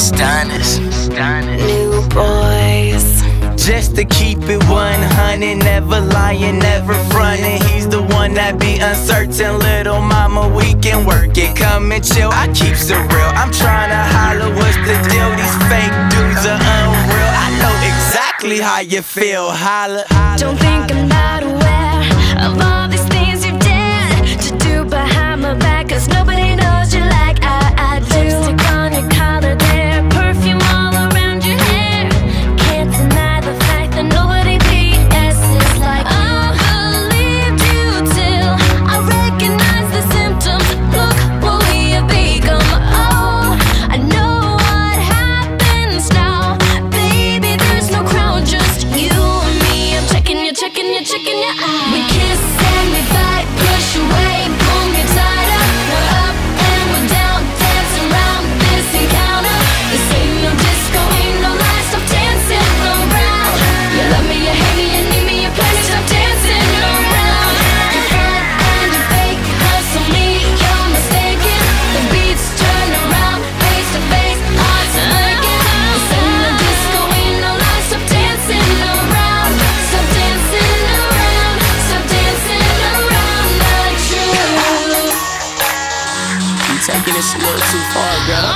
stunners. New boys. Just to keep it 100, never lying, never frontin'. He's the one that be uncertain. Little mama, we can work it. Come and chill, I keeps it real. I'm tryna holler, what's the deal? These fake dudes are unreal. I know exactly how you feel. Holla. Don't think I'm not aware of all these things you did to do behind my back, 'cause nobody knows you like I do. Lipstick on your collar there, perfume all around your hair. Can't deny the fact that nobody BS's like you. I believed you till I recognized the symptoms. Look what we have become. Oh, I know what happens now. Baby, there's no crowd, just you and me. I'm checking you, checking you, checking you out. We kiss and we fight, push away, pull me tighter. We're up and we're down, dancing around this encounter. This ain't no disco, ain't no lie, stop dancing around. You love me, you hate me, you need me, you play me, stop dancing around. You front and you fake, hustle me, you're mistaken. The beats turn around, face to face, hearts breaking. This ain't no disco, ain't no lie, stop dancing around. Stop dancing around, stop dancing around the truth. You taking this a little too far, girl.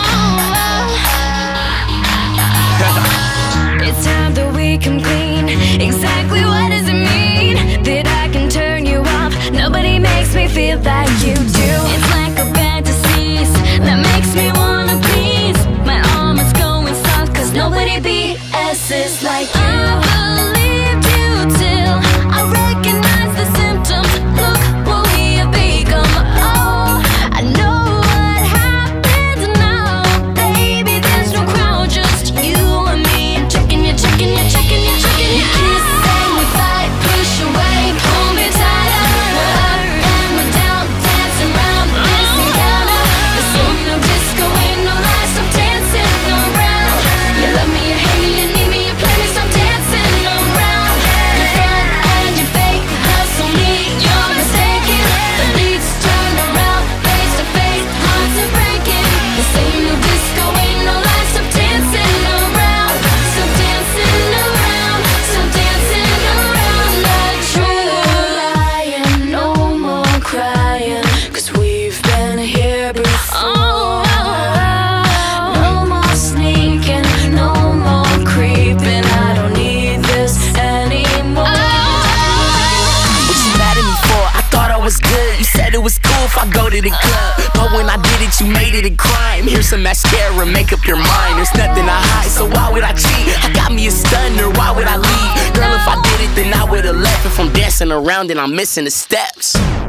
It's time that we come clean. Exactly what does it mean that I can turn you off? Nobody makes me feel like you do. It's like a fantasy that makes me wanna please. My arm is going soft, 'cause nobody BS's like you. I believed you till I recognized the symptoms. Look what we have become. Oh, I know what happens now. Baby, there's no crowd, just you and me. I'm checking you, checking you, checking you, checking you. We kiss and we fight, push away, pull me tighter. We're up and we're down, dancing around this encounter. This ain't no disco, ain't no lie, stop dancing around. You love me, you hate me, you need me, you play me, stop dancing around. You front and you fake, hustle me, you're mistaken. The beats turn around, face to face, hearts are breaking. This ain't no disco, ain't no lie, stop dancing around. Stop dancing around, stop dancing around the truth. Lying, no more crying, 'cause we've been here before. No more sneaking, no more creeping. I don't need this anymore. What you mad at me for? I thought I was good. You said it was cool if I go to the club, but when I did it, you made it a crime. Here's some mascara, make up your mind. There's nothing I hide, so why would I cheat? I got me a stunner, why would I leave? Girl, if I did it, then I would've left. If I'm dancing around and I'm missing the steps.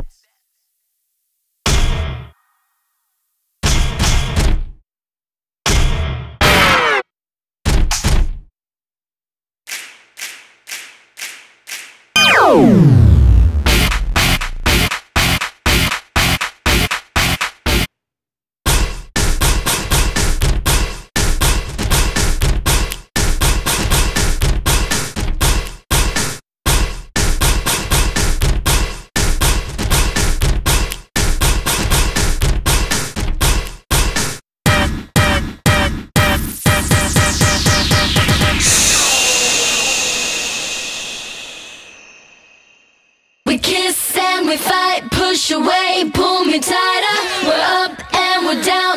We kiss and we fight, push away, pull me tighter. We're up and we're down.